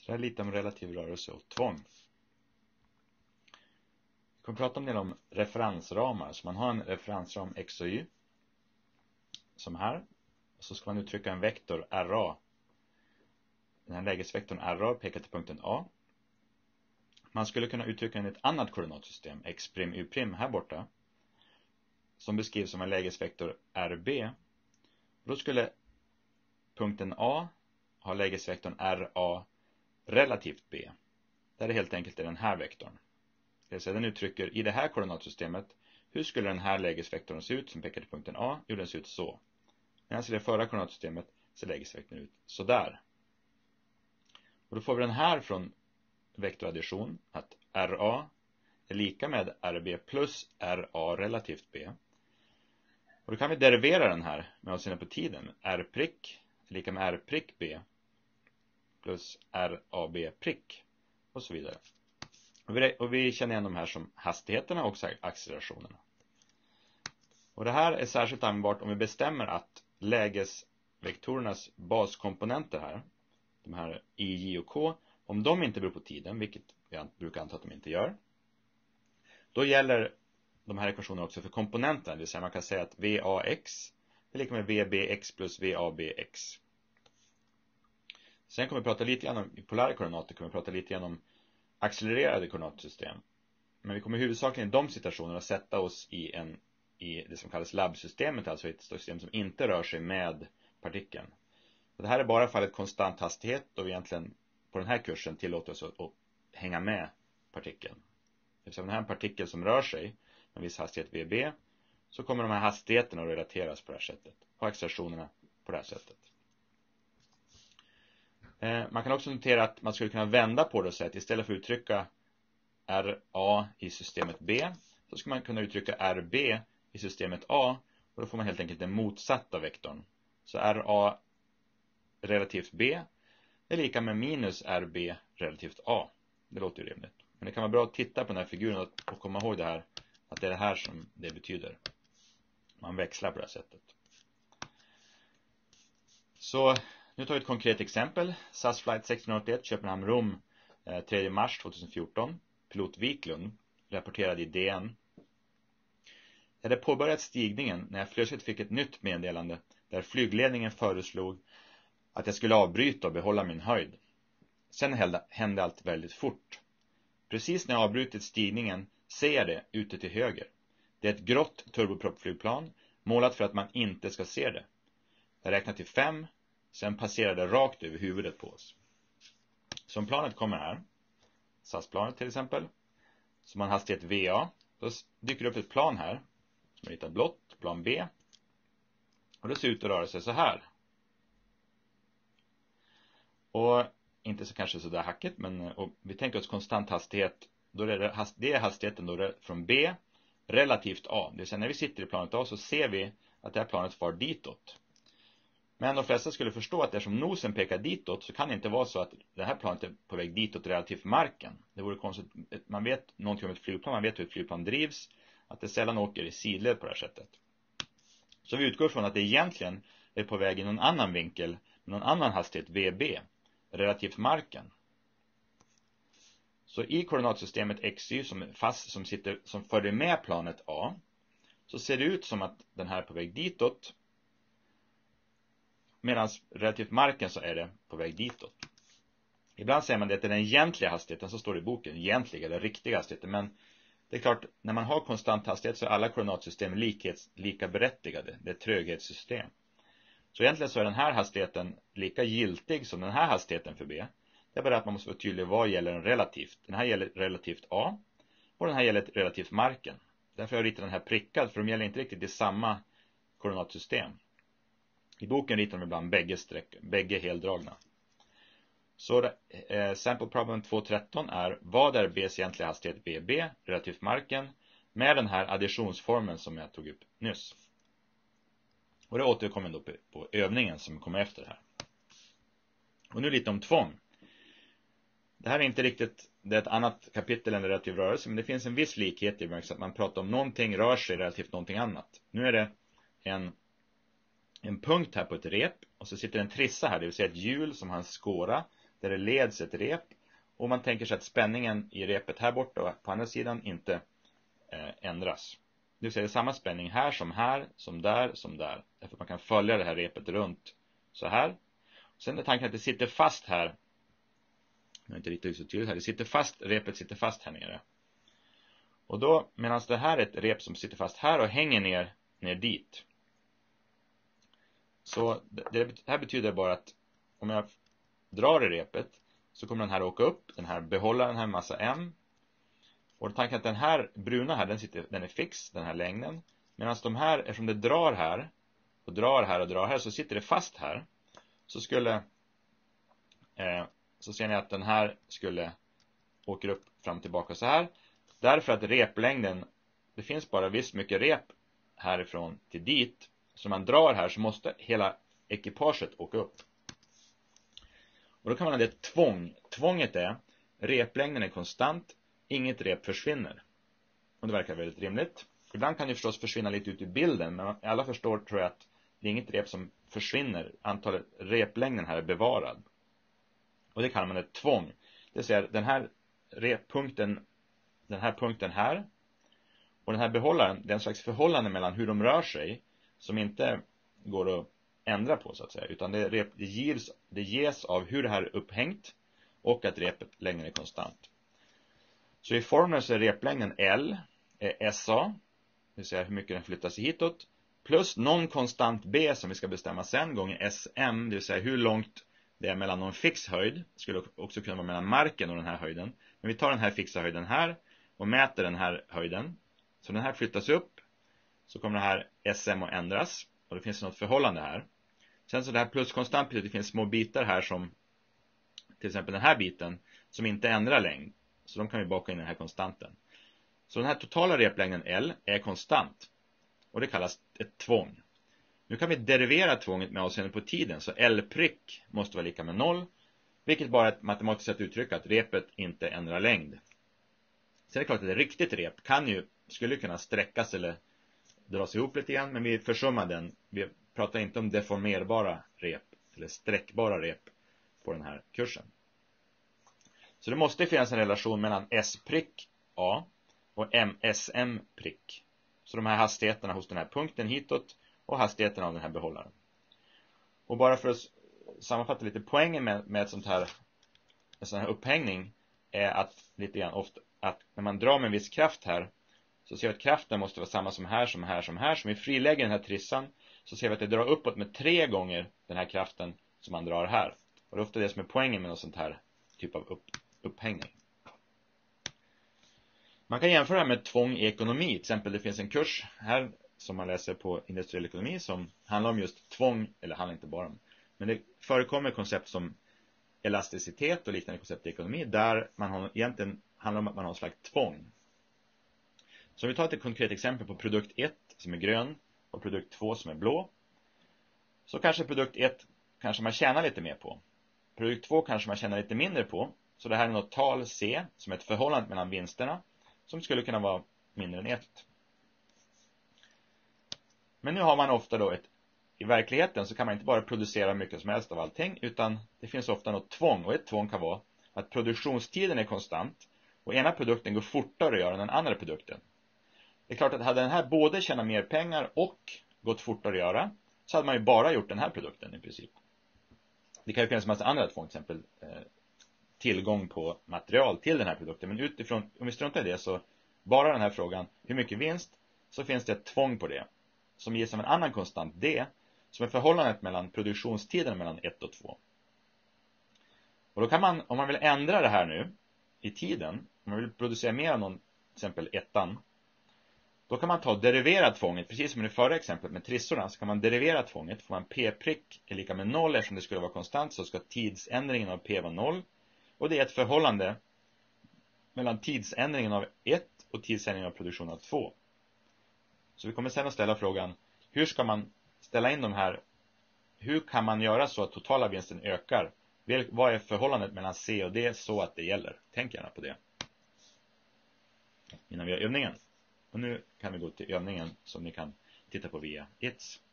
Så här lite om relativ rörelse och tvång. Vi kommer prata om referensramar. Så man har en referensram x och y. Som här. Och så ska man uttrycka en vektor RA. Den här lägesvektorn RA pekar till punkten A. Man skulle kunna uttrycka den i ett annat koordinatsystem, x', y' här borta. Som beskrivs som en lägesvektor RB. Då skulle punkten A ha lägesvektorn RA relativt B. Där är helt enkelt den här vektorn. Det vill säga den uttrycker i det här koordinatsystemet hur skulle den här lägesvektorn se ut som pekar till punkten A. Jo, den ser ut så. Medan i det förra koordinatsystemet ser lägesvektorn ut så där. Och då får vi den här från vektoraddition att RA är lika med RB plus RA relativt B. Och då kan vi derivera den här med avseende på tiden. R' är lika med R' B plus RAB' och så vidare. Och vi känner igen de här som hastigheterna och accelerationerna. Och det här är särskilt användbart om vi bestämmer att lägesvektorernas baskomponenter här, de här I, J och K, om de inte beror på tiden, vilket vi brukar anta att de inte gör, då gäller de här ekvationerna också för komponenterna. Det vill säga man kan säga att VAX är lika med VBX plus VABX. Sen kommer vi prata lite grann om, i polära koordinater kommer vi prata lite grann om accelererade koordinatsystem. Men vi kommer huvudsakligen i de situationerna sätta oss i det som kallas labbsystemet, alltså ett system som inte rör sig med partikeln. Och det här är bara fallet konstant hastighet, och vi egentligen på den här kursen tillåter oss att hänga med partikeln. Det vill säga om det här är en partikel som rör sig med en viss hastighet VB, så kommer de här hastigheterna att relateras på det här sättet. Och accelerationerna på det här sättet. Man kan också notera att man skulle kunna vända på det och säga att istället för att uttrycka RA i systemet B, så ska man kunna uttrycka RB i systemet A, och då får man helt enkelt den motsatta vektorn. Så RA relativt B är lika med minus RB relativt A. Det låter ju rimligt. Men det kan vara bra att titta på den här figuren och komma ihåg det här, att det är det här som det betyder. Man växlar på det här sättet. Så nu tar vi ett konkret exempel. SAS flight 1681 Köpenhamn-Rom 3 mars 2014. Pilot Wiklund rapporterade i DN. Jag hade påbörjat stigningen när jag plötsligt fick ett nytt meddelande där flygledningen föreslog att jag skulle avbryta och behålla min höjd. Sen hände allt väldigt fort. Precis när jag avbrutit stigningen ser jag det ute till höger. Det är ett grått turboproppflygplan målat för att man inte ska se det. Jag räknar till 5, sen passerar det rakt över huvudet på oss. Så om planet kommer här, SAS-planet till exempel, som har en hastighet VA, då dyker det upp ett plan här som är ritat blått, plan B. Och det ser ut att röra sig så här. Och inte så kanske så där hackigt, men vi tänker oss konstant hastighet. Då är det är hastigheten då från B relativt A. Det vill säga när vi sitter i planet A så ser vi att det här planet far ditåt. Men de flesta skulle förstå att eftersom nosen pekar ditåt så kan det inte vara så att det här planet är på väg ditåt relativt marken. Det vore konstigt. Man vet någonting om ett flygplan, man vet hur ett flygplan drivs, att det sällan åker i sidled på det här sättet. Så vi utgår från att det egentligen är på väg i någon annan vinkel, med någon annan hastighet VB, relativt marken. Så i koordinatsystemet XY som följer med planet A, så ser det ut som att den här är på väg ditåt, medan relativt marken så är det på väg ditåt. Ibland säger man det är den egentliga hastigheten, så står det i boken, egentliga eller riktiga hastigheten. Men det är klart, när man har konstant hastighet så är alla koordinatsystem lika berättigade. Det är ett tröghetssystem. Så egentligen så är den här hastigheten lika giltig som den här hastigheten för B. Det är bara att man måste vara tydlig vad gäller den relativt. Den här gäller relativt A och den här gäller relativt marken. Därför har jag ritat den här prickad, för de gäller inte riktigt i samma koordinatsystem. I boken ritar de ibland bägge heldragna. Så sample problem 2.13 är vad är B's egentliga hastighet BB relativt marken med den här additionsformen som jag tog upp nyss. Och det återkommer då på övningen som kommer efter det här. Och nu lite om tvång. Det här är inte riktigt, det är ett annat kapitel än relativ rörelse, men det finns en viss likhet i att man pratar om någonting rör sig relativt någonting annat. Nu är det en punkt här på ett rep och så sitter en trissa här, det vill säga ett hjul som har en skåra där det leds ett rep. Och man tänker sig att spänningen i repet här borta på andra sidan inte ändras. Det vill säga det är samma spänning här, som där, som där. Därför att man kan följa det här repet runt så här. Sen är tanken att det sitter fast här. Jag är inte riktigt så tydligt här. Det sitter fast, repet sitter fast här nere. Och då, medan det här är ett rep som sitter fast här och hänger ner dit. Så det här betyder bara att om jag drar i repet så kommer den här åka upp. Den här behållaren här, massa M. Och tanken att den här bruna här, den är fix, den här längden. Medan de här, eftersom det drar här och drar här och drar här, så sitter det fast här. Så ser ni att den här skulle åka upp fram och tillbaka så här. Därför att replängden, det finns bara visst mycket rep härifrån till dit. Så man drar här så måste hela ekipaget åka upp. Och då kan man ha det tvång. Tvånget är, replängden är konstant, inget rep försvinner. Och det verkar väldigt rimligt. Ibland kan det förstås försvinna lite ut i bilden, men alla förstår, tror jag, att det är inget rep som försvinner. Antalet replängden här är bevarad. Och det kallar man ett tvång. Det vill säga den här punkten här och den här behållaren, det är en slags förhållande mellan hur de rör sig som inte går att ändra på så att säga, utan det ges av hur det här är upphängt och att replängden är konstant. Så i formeln så är replängden L är SA, det vill säga hur mycket den flyttar sig hitåt, plus någon konstant B som vi ska bestämma sen gånger SM, det vill säga hur långt det är mellan någon fix höjd. Det skulle också kunna vara mellan marken och den här höjden. Men vi tar den här fixa höjden här och mäter den här höjden. Så den här flyttas upp, så kommer det här SM att ändras. Och det finns något förhållande här. Sen så det här pluskonstant betyder att det finns små bitar här som, till exempel den här biten, som inte ändrar längd. Så de kan vi baka in i den här konstanten. Så den här totala replängden L är konstant. Och det kallas ett tvång. Nu kan vi derivera tvånget med avseende på tiden. Så L' måste vara lika med 0. Vilket bara är ett matematiskt sätt att uttrycka att repet inte ändrar längd. Sen är det klart att ett riktigt rep skulle kunna sträckas eller dras ihop lite grann. Men vi försummar den. Vi pratar inte om deformerbara rep eller sträckbara rep på den här kursen. Så det måste finnas en relation mellan S'(A) och SM'. Så de här hastigheterna hos den här punkten hitåt och hastigheten av den här behållaren. Och bara för att sammanfatta lite poängen med en sån här upphängning är att lite grann ofta att när man drar med en viss kraft här så ser vi att kraften måste vara samma som här, som här, som här. Så om vi frilägger den här trissan så ser vi att det drar uppåt med 3 gånger den här kraften som man drar här. Och det är ofta det som är poängen med någon sån här typ av upphängning. Man kan jämföra med tvång i ekonomi. Till exempel det finns en kurs här som man läser på industriell ekonomi som handlar om just tvång, eller handlar inte bara om. Men det förekommer koncept som elasticitet och liknande koncept i ekonomi där egentligen handlar om att man har en slags tvång. Så om vi tar ett konkret exempel på produkt 1 som är grön och produkt 2 som är blå. Så kanske produkt 1 kanske man tjänar lite mer på. Produkt 2 kanske man tjänar lite mindre på. Så det här är något tal C som är ett förhållande mellan vinsterna som skulle kunna vara mindre än 1. Men nu har man ofta då i verkligheten så kan man inte bara producera mycket som helst av allting, utan det finns ofta något tvång, och ett tvång kan vara att produktionstiden är konstant och ena produkten går fortare att göra än den andra produkten. Det är klart att hade den här både tjänat mer pengar och gått fortare att göra så hade man ju bara gjort den här produkten i princip. Det kan ju finnas en massa andra tvång, till exempel tillgång på material till den här produkten, men utifrån, om vi struntar i det så bara den här frågan, hur mycket vinst, så finns det ett tvång på det som ges av en annan konstant D som är förhållandet mellan produktionstiden mellan 1 och 2. Och då kan man, om man vill ändra det här nu i tiden, om man vill producera mer av någon, till exempel 1, då kan man ta och derivera tvånget, precis som i det förra exemplet med trissorna, så kan man derivera tvånget, får man P' är lika med 0, eftersom det skulle vara konstant så ska tidsändringen av P vara 0. Och det är ett förhållande mellan tidsändringen av 1 och tidsändringen av produktion av 2. Så vi kommer sen att ställa frågan, hur ska man ställa in de här, hur kan man göra så att totala vinsten ökar? Vad är förhållandet mellan C och D så att det gäller? Tänk gärna på det innan vi gör övningen. Och nu kan vi gå till övningen som ni kan titta på via ITS.